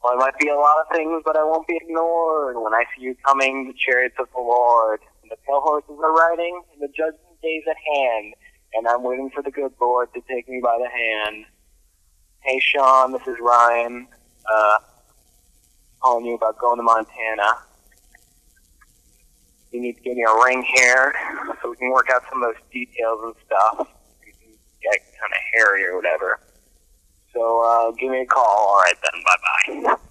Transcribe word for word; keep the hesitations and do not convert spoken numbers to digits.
Well, it might be a lot of things, but I won't be ignored. When I see you coming, the chariots of the Lord, and the pale horses are riding, and the judgment day is at hand, and I'm waiting for the good Lord to take me by the hand. Hey, Sean, this is Ryan, uh, calling you about going to Montana. You need to get me a ring here, so we can work out some of those details and stuff. You can get kind of hairy or whatever. So, uh, give me a call. All right, then. Bye-bye.